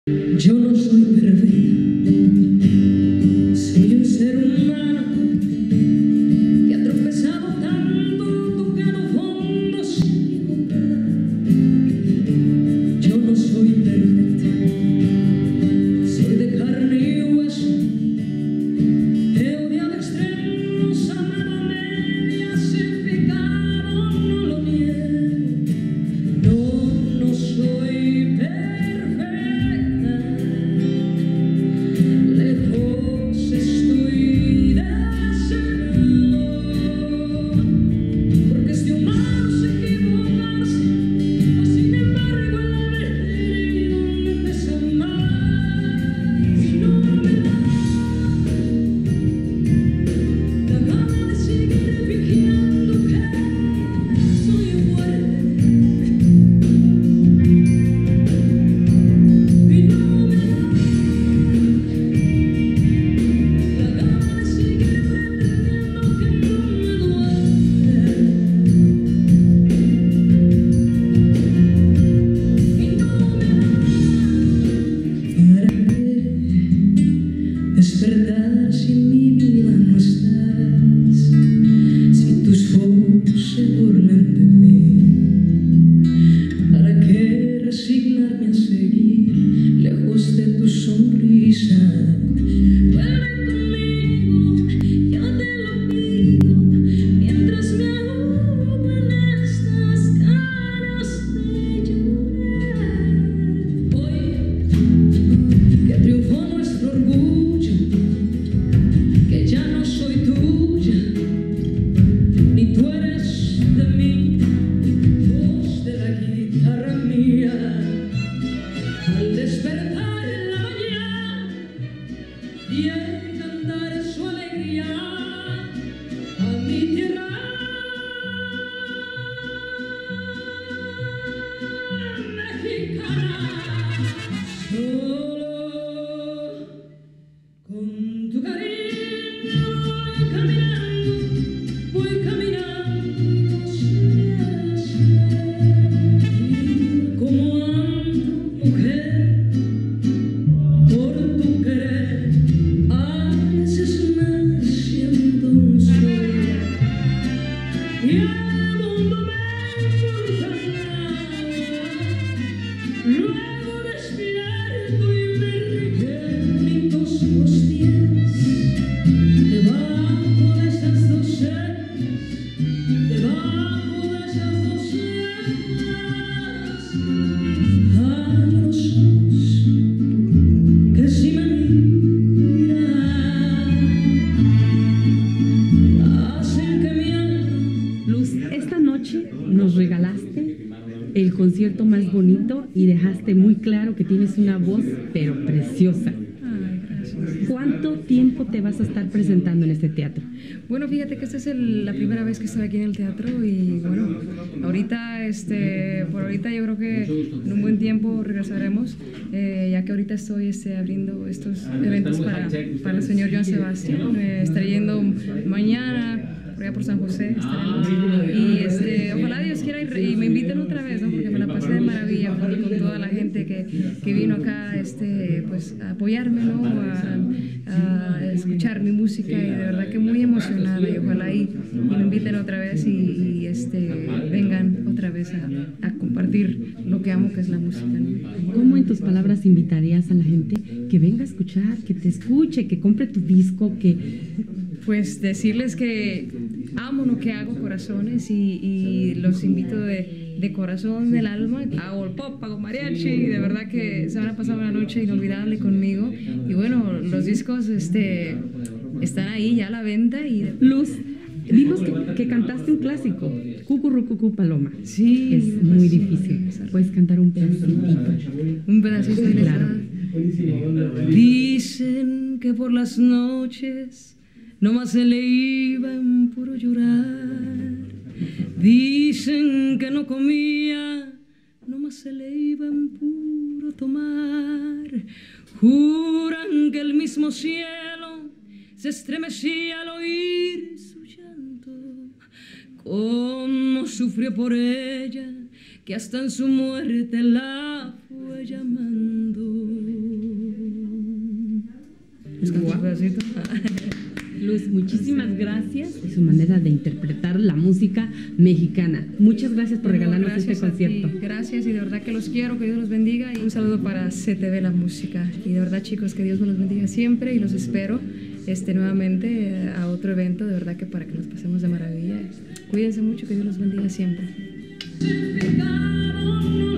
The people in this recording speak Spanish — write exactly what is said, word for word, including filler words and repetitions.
Yo no soy perfecta, soy un ser humano que ha tropezado tanto, tocado fondo sin equivocar. Yo no soy perfecta, soy de carne y hueso, he odiado extremos, amado a medias, he pecado, no lo niego. No, no soy perfecta. Despertar si en mi vida no estás, si tus ojos se burlan de mí, ¿para qué resignarme a seguir lejos de tu sonrisa? Vuelve conmigo, yo te lo pido, mientras me ahogo en estas ganas de llorar. Hoy que triunfó nuestro orgullo, que ya no soy tuya, ni tú eres de mí, voz de la guitarra mía. Al despertar en la mañana y el cantar su alegría a mi tierra mexicana, solo con tu cariño voy caminando, voy caminando, no sé cómo ando, mujer, por tu querer. A veces me siento un sol y el mundo me importa nada. Luego despierto y me requeritos los pies debajo de esas dos cejas, debajo de esas dos cejas hay unos ojos que si me miran hacen que mi alma. Luz, esta noche nos regalaste el concierto más bonito y dejaste muy claro que tienes una voz pero preciosa. Ay, gracias. ¿Cuánto tiempo te vas a estar presentando en este teatro? Bueno, fíjate que esta es el- la primera vez que estoy aquí en el teatro y bueno, ahorita, este, por ahorita yo creo que en un buen tiempo regresaremos, eh, ya que ahorita estoy este, abriendo estos eventos para, para el señor Joan Sebastián. Eh, estaré yendo mañana por allá por San José, estaremos. Y este, ojalá Dios quiera y, re- y me inviten otra vez, ¿no? Porque me la pasé de maravilla con, con toda la gente que, que vino acá este, pues, a apoyarme, ¿no? a, a escuchar mi música y de verdad que muy emocionada y ojalá y, y me inviten otra vez y, y, este, vengan otra vez a, a compartir lo que amo, que es la música, ¿no? ¿Cómo en tus palabras invitarías a la gente que venga a escuchar, que te escuche, que compre tu disco, que... Pues decirles que amo lo que hago, corazones, y, y los invito de, de corazón, del alma. Hago el pop, hago mariachi, y de verdad que se van a pasar una noche inolvidable conmigo. Y bueno, los discos este, están ahí ya a la venta. Y Luz, vimos que, que cantaste un clásico, Cucurrucucú Paloma. sí, Es muy difícil. Puedes cantar un pedacito. un pedacito de Claro. Dicen que por las noches nomás se le iba en puro llorar. Dicen que no comía, nomás se le iba en puro tomar. Juran que el mismo cielo se estremecía al oír su llanto. Cómo sufrió por ella, que hasta en su muerte la fue llamando. Les canto un Guau. pedacito. Luz, muchísimas gracias de su manera de interpretar la música mexicana. Muchas gracias por regalarnos Gracias este a concierto. ti, gracias y de verdad que los quiero, que Dios los bendiga y un saludo para C T V La Música. Y de verdad chicos, que Dios me los bendiga siempre y los espero este, nuevamente a otro evento, de verdad que para que nos pasemos de maravilla. Cuídense mucho, que Dios los bendiga siempre. Significado no